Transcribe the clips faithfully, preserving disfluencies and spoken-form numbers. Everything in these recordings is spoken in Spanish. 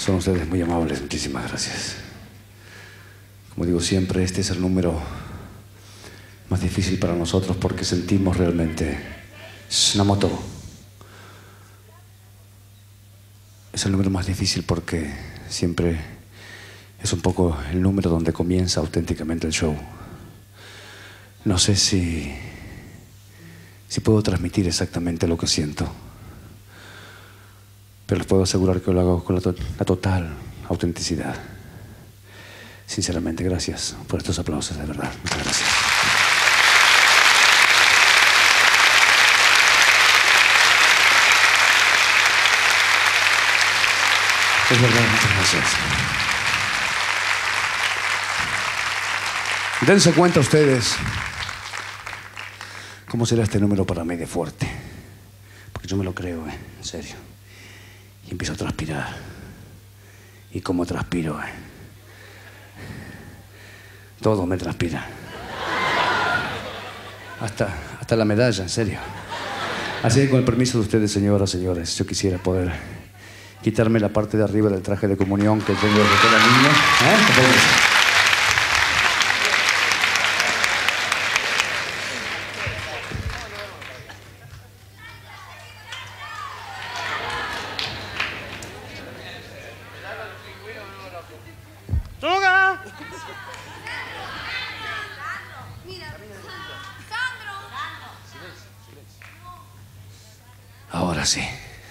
Son ustedes muy amables, muchísimas gracias. Como digo siempre, este es el número más difícil para nosotros porque sentimos realmente Shinamoto. Es el número más difícil porque siempre es un poco el número donde comienza auténticamente el show. No sé si, si puedo transmitir exactamente lo que siento, pero les puedo asegurar que lo hago con la, to la total autenticidad. Sinceramente, gracias por estos aplausos, de verdad. Muchas gracias. Es verdad, muchas gracias. Dense cuenta ustedes cómo será este número para mí de fuerte. Porque yo me lo creo, eh, en serio. Y empiezo a transpirar. Y cómo transpiro, eh. Todo me transpira. Hasta, hasta la medalla, en serio. Así que con el permiso de ustedes, señoras, señores, yo quisiera poder quitarme la parte de arriba del traje de comunión que tengo desde toda niña. ¿Eh? Ahora sí.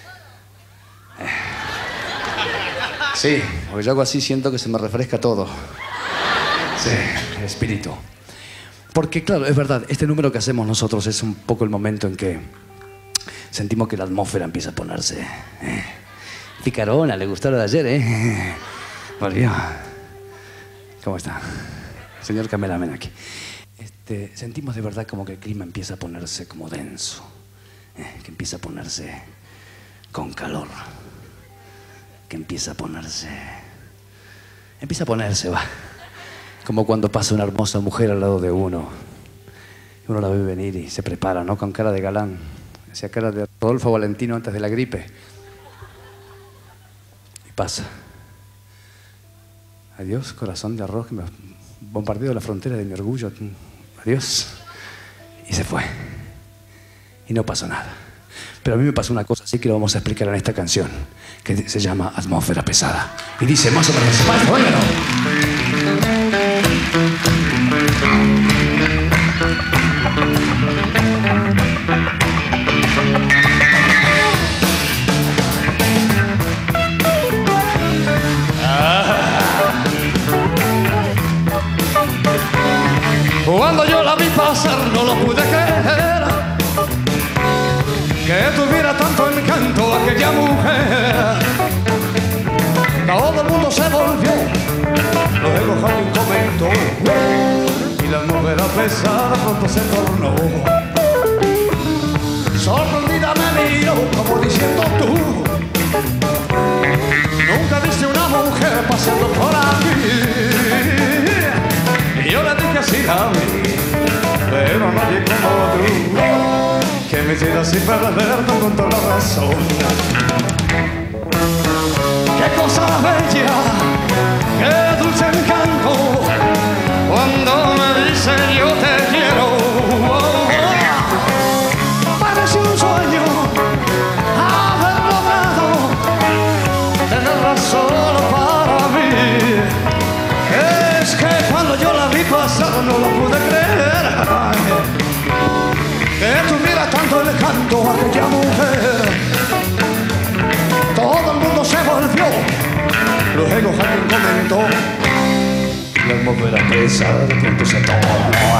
Sí, porque yo hago así, siento que se me refresca todo. Sí, el espíritu. Porque claro, es verdad, este número que hacemos nosotros es un poco el momento en que sentimos que la atmósfera empieza a ponerse eh, picarona. Le gustó lo de ayer, ¿eh? Volvió. ¿Cómo está? Señor cameraman aquí. Este, sentimos de verdad como que el clima empieza a ponerse como denso. Eh, que empieza a ponerse con calor. Que empieza a ponerse... Empieza a ponerse, va. Como cuando pasa una hermosa mujer al lado de uno. Y uno la ve venir y se prepara, ¿no? Con cara de galán. Esa cara de Rodolfo Valentino antes de la gripe. Y pasa. Adiós, corazón de arroz, que me bombardeo la frontera de mi orgullo. Adiós. Y se fue. Y no pasó nada. Pero a mí me pasó una cosa así que lo vamos a explicar en esta canción, que se llama Atmósfera Pesada. Y dice más o menos, más, óigalo. Cuando yo la vi pasar no lo pude creer, que tuviera tanto encanto aquella mujer. Todo el mundo se volvió, luego Jaime comentó, y la atmósfera pesada pronto se tornó. Sorprendida me miró como diciendo tú, nunca viste una mujer pasando por aquí. Y yo le dije así la vi, pero nadie como tú, que me hiciera así perder con toda la razón. Qué cosa bella, qué dulce encanto, cuando me dice yo te quiero. Oh, oh. Parece un sueño haber logrado tenerla solo para mí. Es que cuando yo la vi pasar no lo pude creer, que tuviera tanto encanto aquella mujer. Todo el mundo se volvió, luego Jaime comentó, la atmósfera pesada de pronto se tornó.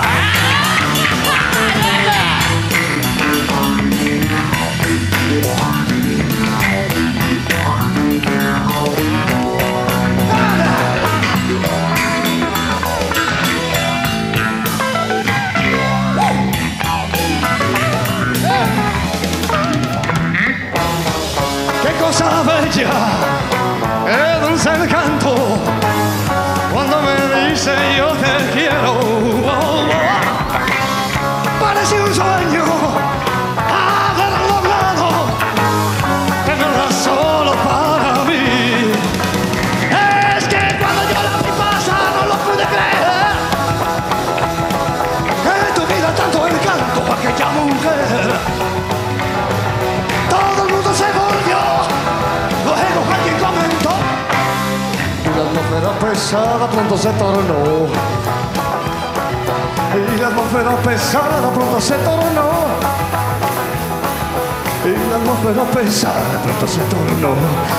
Cosa bella, qué dulce encanto, cuando me dice yo te quiero. Oh, oh. Parece un sueño haber logrado tenerla solo para mí. pesada pronto se tornó. Y la atmósfera pesada pronto se tornó. Y la atmósfera pesada pronto se tornó.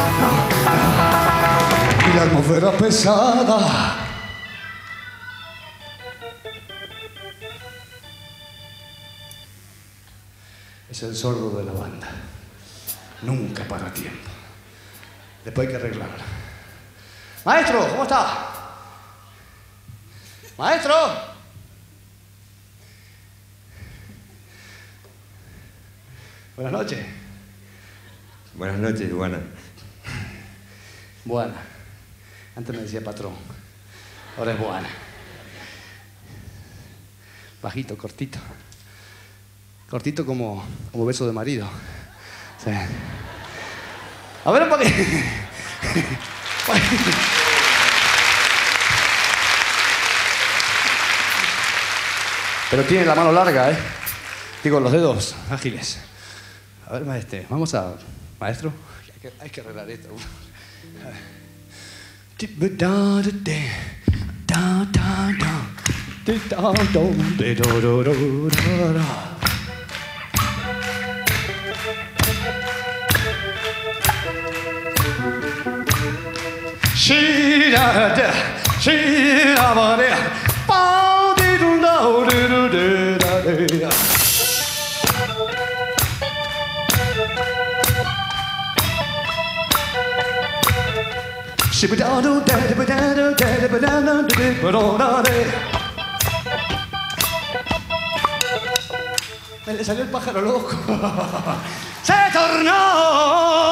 Y la atmósfera pesada. Es el sordo de la banda. Nunca para tiempo. Después hay que arreglarla. Maestro, ¿cómo está? Maestro. Buenas noches. Buenas noches, Juana. Buena. Antes me decía patrón. Ahora es buena. Bajito, cortito. Cortito como, como beso de marido. Sí. A ver un poquito. Pero tiene la mano larga, ¿eh? Digo, los dedos ágiles. A ver, maestro, vamos a... Maestro, hay que, hay que arreglar esto. Shira, shira, ba di do do do do da. Shibida do da da da da da da da da. Me le salió el pájaro loco. Se tornó.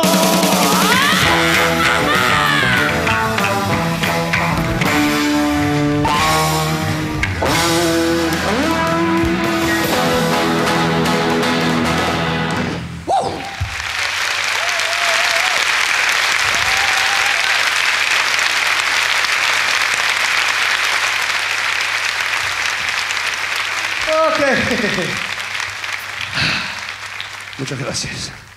Muchas gracias.